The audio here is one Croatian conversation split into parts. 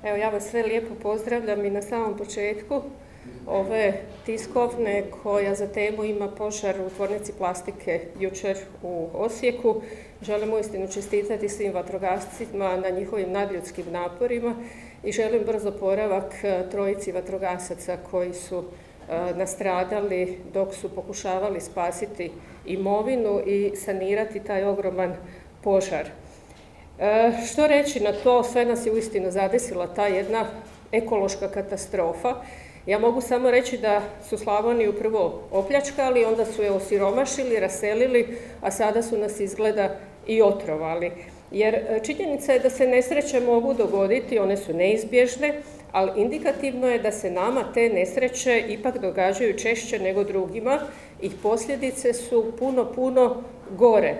Evo, ja vas sve lijepo pozdravljam i na samom početku ove tiskovne koja za temu ima požar u tvornici plastike jučer u Osijeku. Želim uistinu čestitati svim vatrogascima na njihovim nadljudskim naporima i želim brzo oporavak trojici vatrogasaca koji su nastradali dok su pokušavali spasiti imovinu i sanirati taj ogroman požar. Što reći na to? Sve nas je uistinu zadesila ta jedna ekološka katastrofa. Ja mogu samo reći da su Slavoniju prvo opljačkali, onda su je osiromašili, raselili, a sada su nas izgleda i otrovali. Jer činjenica je da se nesreće mogu dogoditi, one su neizbježne, ali indikativno je da se nama te nesreće ipak događaju češće nego drugima i posljedice su puno gore.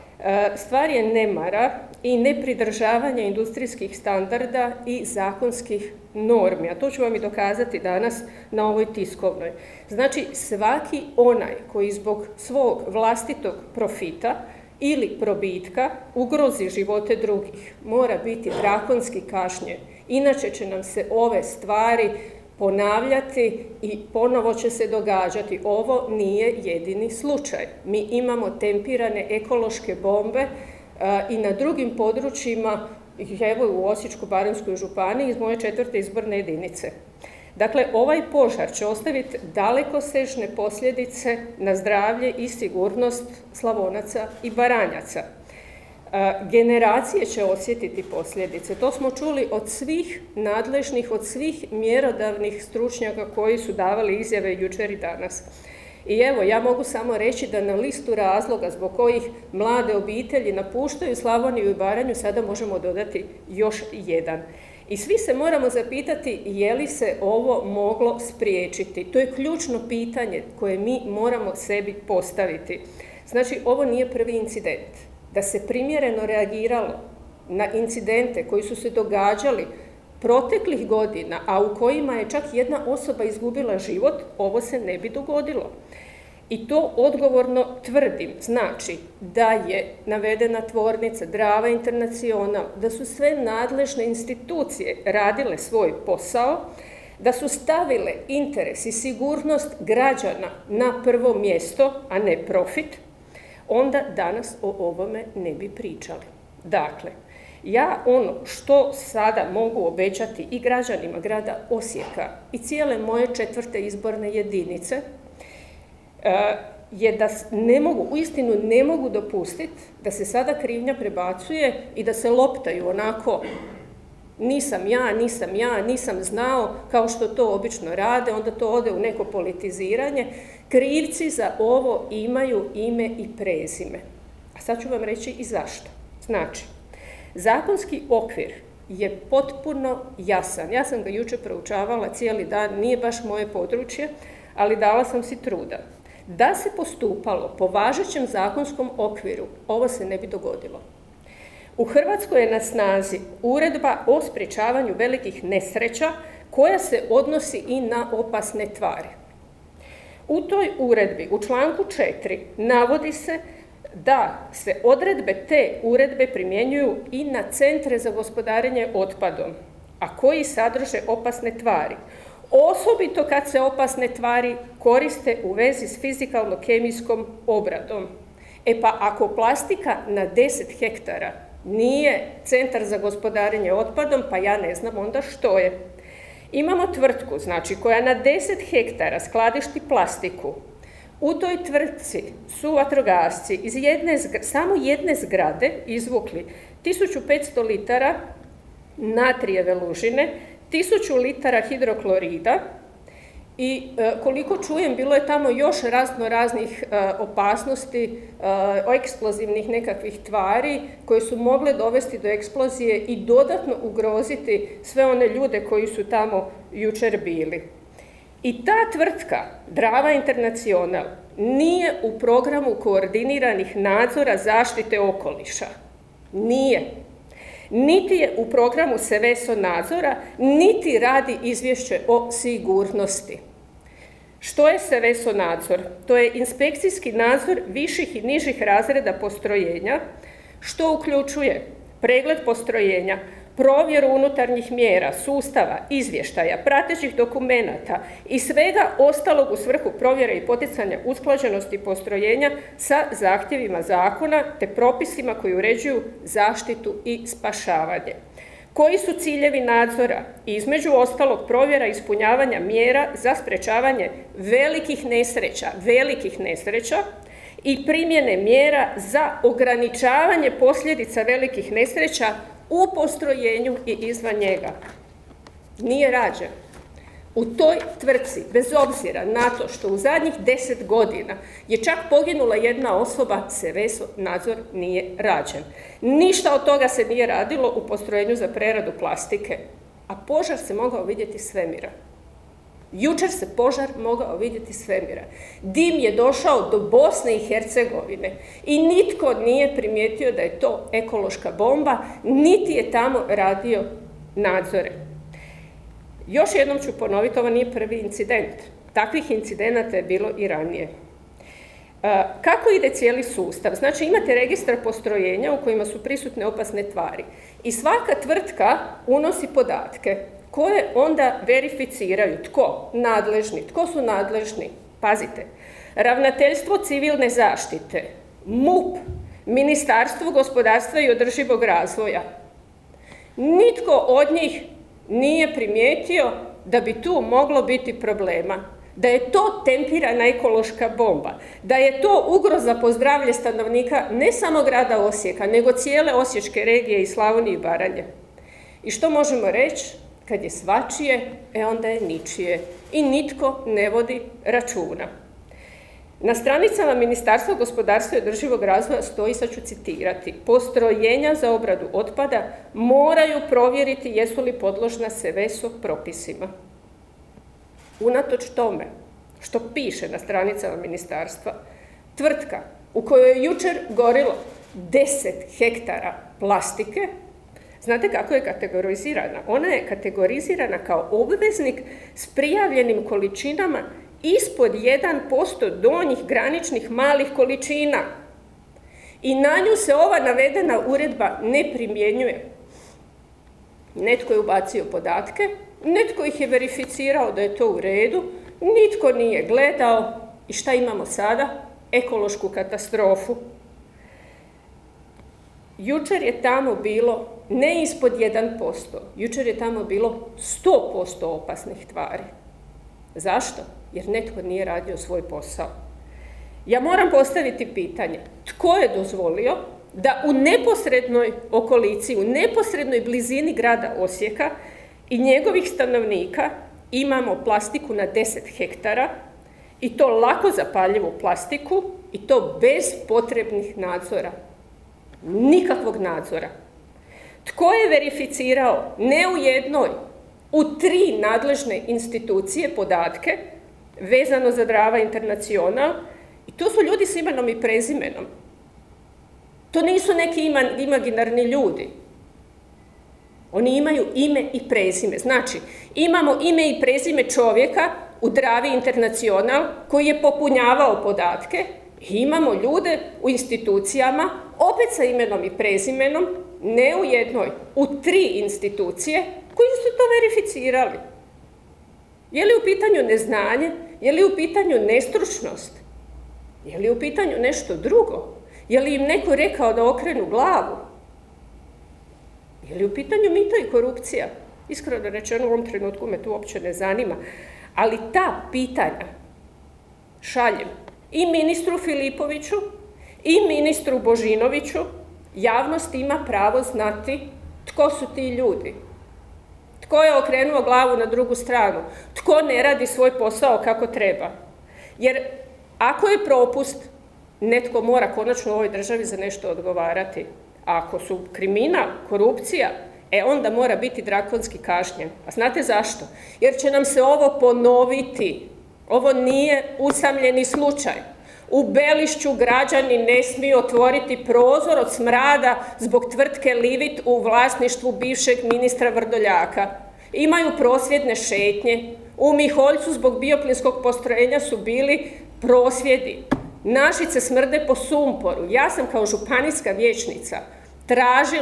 Stvar je nemara i nepridržavanja industrijskih standarda i zakonskih normi, a to ću vam i dokazati danas na ovoj tiskovnoj. Znači, svaki onaj koji zbog svog vlastitog profita ili probitka ugrozi živote drugih mora biti drakonski kažnjen. Inače će nam se ove stvari ponavljati i ponovo će se događati. Ovo nije jedini slučaj. Mi imamo tempirane ekološke bombe i na drugim područjima, evo u Osječko-baranjskoj županiji iz moje 4. izborne jedinice. Dakle, ovaj požar će ostaviti dalekosežne posljedice na zdravlje i sigurnost Slavonaca i Baranjaca. Generacije će osjetiti posljedice. To smo čuli od svih nadležnih, od svih mjerodavnih stručnjaka koji su davali izjave jučer i danas. I evo, ja mogu samo reći da na listu razloga zbog kojih mlade obitelji napuštaju Slavoniju i Baranju sada možemo dodati još jedan. I svi se moramo zapitati je li se ovo moglo spriječiti. To je ključno pitanje koje mi moramo sebi postaviti. Znači, ovo nije prvi incident. Da se primjereno reagiralo na incidente koji su se događali proteklih godina, a u kojima je čak jedna osoba izgubila život, ovo se ne bi dogodilo. I to odgovorno tvrdim. Znači da je navedena tvornica Drava International, da su sve nadležne institucije radile svoj posao, da su stavile interes i sigurnost građana na prvo mjesto, a ne profit, onda danas o ovome ne bi pričali. Dakle, ja ono što sada mogu obećati i građanima grada Osijeka i cijele moje 4. izborne jedinice je da uistinu ne mogu dopustiti da se sada krivnja prebacuje i da se loptaju onako nisam znao, kao što to obično rade, onda to ode u neko politiziranje. Krivci za ovo imaju ime i prezime. A sad ću vam reći i zašto. Znači, zakonski okvir je potpuno jasan. Ja sam ga jučer proučavala cijeli dan, nije baš moje područje, ali dala sam si truda. Da se postupalo po važećem zakonskom okviru, ovo se ne bi dogodilo. U Hrvatskoj je na snazi uredba o sprječavanju velikih nesreća koja se odnosi i na opasne tvari. U toj uredbi, u članku 4, navodi se da se odredbe te uredbe primjenjuju i na centre za gospodarenje otpadom, a koji sadrže opasne tvari. Osobito kad se opasne tvari koriste u vezi s fizikalno-kemijskom obradom. E pa ako plastika na 10 hektara nije centar za gospodarenje otpadom, pa ja ne znam onda što je. Imamo tvrtku, znači, koja na 10 hektara skladišti plastiku. U toj tvrtci su vatrogasci iz samo jedne zgrade izvukli 1500 litara natrijeve lužine, 1000 litara hidroklorida i koliko čujem bilo je tamo još raznih opasnosti, eksplozivnih nekakvih tvari koje su mogle dovesti do eksplozije i dodatno ugroziti sve one ljude koji su tamo jučer bili. I ta tvrtka, Drava International, nije u programu koordiniranih nadzora zaštite okoliša. Nije. Niti je u programu Seveso nadzora, niti radi izvješće o sigurnosti. Što je Seveso nadzor? To je inspekcijski nadzor viših i nižih razreda postrojenja, što uključuje pregled postrojenja, provjeru unutarnjih mjera, sustava, izvještaja, pratećih dokumenata i svega ostalog u svrhu provjere i poticanja usklađenosti postrojenja sa zahtjevima zakona te propisima koji uređuju zaštitu i spašavanje. Koji su ciljevi nadzora? Između ostalog provjera ispunjavanja mjera za sprečavanje velikih nesreća i primjene mjera za ograničavanje posljedica velikih nesreća u postrojenju i izvan njega. Nije rađen. U toj tvrtci, bez obzira na to što u zadnjih 10 godina je čak poginula jedna osoba, Seveso nadzor nije rađen. Ništa od toga se nije radilo u postrojenju za preradu plastike, a požar se mogao vidjeti iz svemira. Jučer se požar mogao vidjeti iz svemira. Dim je došao do Bosne i Hercegovine i nitko nije primijetio da je to ekološka bomba, niti je tamo radio nadzore. Još jednom ću ponoviti, ovo nije prvi incident. Takvih incidenata je bilo i ranije. Kako ide cijeli sustav? Znači imate registar postrojenja u kojima su prisutne opasne tvari i svaka tvrtka unosi podatke koje onda verificiraju. Tko? Nadležni. Tko su nadležni? Pazite. Ravnateljstvo civilne zaštite, MUP, Ministarstvo gospodarstva i održivog razvoja. Nitko od njih nije primijetio da bi tu moglo biti problema, da je to tempirana ekološka bomba, da je to ugroza po zdravlje stanovnika ne samo grada Osijeka, nego cijele osječke regije i Slavonije i Baranje. I što možemo reći? Kad je svačije, onda je ničije i nitko ne vodi računa. Na stranicama Ministarstva gospodarstva i održivog razvoja stoji, sad ću citirati, postrojenja za obradu otpada moraju provjeriti jesu li podložna Seveso propisima. Unatoč tome što piše na stranicama ministarstva, tvrtka u kojoj je jučer gorilo 10 hektara plastike, znate kako je kategorizirana? Ona je kategorizirana kao obveznik s prijavljenim količinama ispod 1% donjih graničnih malih količina. I na nju se ova navedena uredba ne primjenjuje. Netko je ubacio podatke, netko ih je verificirao da je to u redu, nitko nije gledao i šta imamo sada? Ekološku katastrofu. Jučer je tamo bilo ne ispod 1%, jučer je tamo bilo 100% opasnih tvari. Zašto? Jer netko nije radio svoj posao. Ja moram postaviti pitanje, tko je dozvolio da u neposrednoj okolici, u neposrednoj blizini grada Osijeka i njegovih stanovnika imamo plastiku na 10 hektara i to lako zapaljivu plastiku i to bez potrebnih nadzora. Nikakvog nadzora. Tko je verificirao ne u jednoj, u 3 nadležne institucije podatke vezano za Drava International i to su ljudi s imenom i prezimenom. To nisu neki imaginarni ljudi. Oni imaju ime i prezime. Znači, imamo ime i prezime čovjeka u Dravi International koji je popunjavao podatke i imamo ljude u institucijama opet sa imenom i prezimenom, ne u jednoj, u 3 institucije koji su to verificirali. Je li u pitanju neznanje? Je li u pitanju nestručnost? Je li u pitanju nešto drugo? Je li im neko rekao da okrenu glavu? Je li u pitanju mito i korupcija? Iskreno rečeno, u ovom trenutku me to uopće ne zanima. Ali ta pitanja šaljem i ministru Filipoviću i ministru Božinoviću. Javnost ima pravo znati tko su ti ljudi. Tko je okrenuo glavu na drugu stranu? Tko ne radi svoj posao kako treba? Jer ako je propust, netko mora konačno u ovoj državi za nešto odgovarati. A ako su kriminal, korupcija, onda mora biti drakonski kažnjen. A znate zašto? Jer će nam se ovo ponoviti. Ovo nije usamljeni slučaj. U Belišću građani ne smiju otvoriti prozor od smrada zbog tvrtke Livit u vlasništvu bivšeg ministra Vrdoljaka. Imaju prosvjedne šetnje. U Miholjcu zbog bioplinskog postrojenja su bili prosvjedi. Našice smrde po sumporu. Ja sam kao županijska vijećnica tražila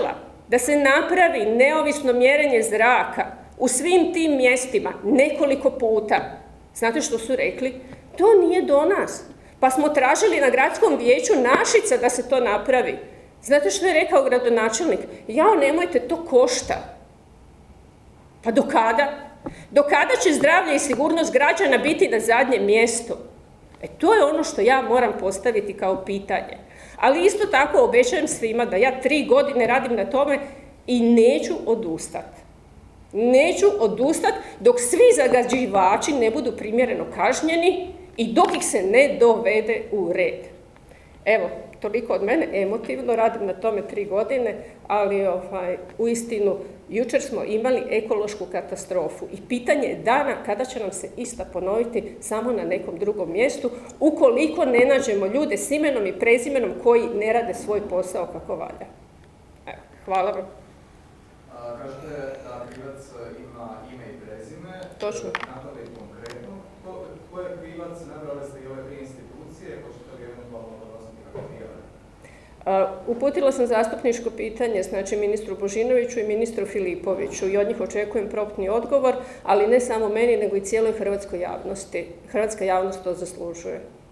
da se napravi neovisno mjerenje zraka u svim tim mjestima nekoliko puta. Znate što su rekli? To nije do nas. Pa smo tražili na gradskom vijeću Našica da se to napravi. Znate što je rekao gradonačelnik? Jao, nemojte, to košta. Pa do kada? Do kada će zdravlje i sigurnost građana biti na zadnjem mjestu? To je ono što ja moram postaviti kao pitanje. Ali isto tako obećajem svima da ja 3 godine radim na tome i neću odustati. Neću odustati dok svi zagađivači ne budu primjereno kažnjeni i dok ih se ne dovede u red. Evo, toliko od mene, emotivno radim na tome 3 godine, ali uistinu jučer smo imali ekološku katastrofu i pitanje je dana kada će nam se ista ponoviti samo na nekom drugom mjestu, ukoliko ne nađemo ljude s imenom i prezimenom koji ne rade svoj posao kako valja. Evo, hvala vam. Kažete da krivac ima ime i prezime. Točno. Napravili konkretno. Ko je krivac? Nabrali ste i ove 3 institucije, hoćete li eventualno donositi kako prijave? Uputila sam zastupničko pitanje, znači ministru Božinoviću i ministru Filipoviću i od njih očekujem promptni odgovor, ali ne samo meni, nego i cijeloj hrvatskoj javnosti. Hrvatska javnost to zaslužuje.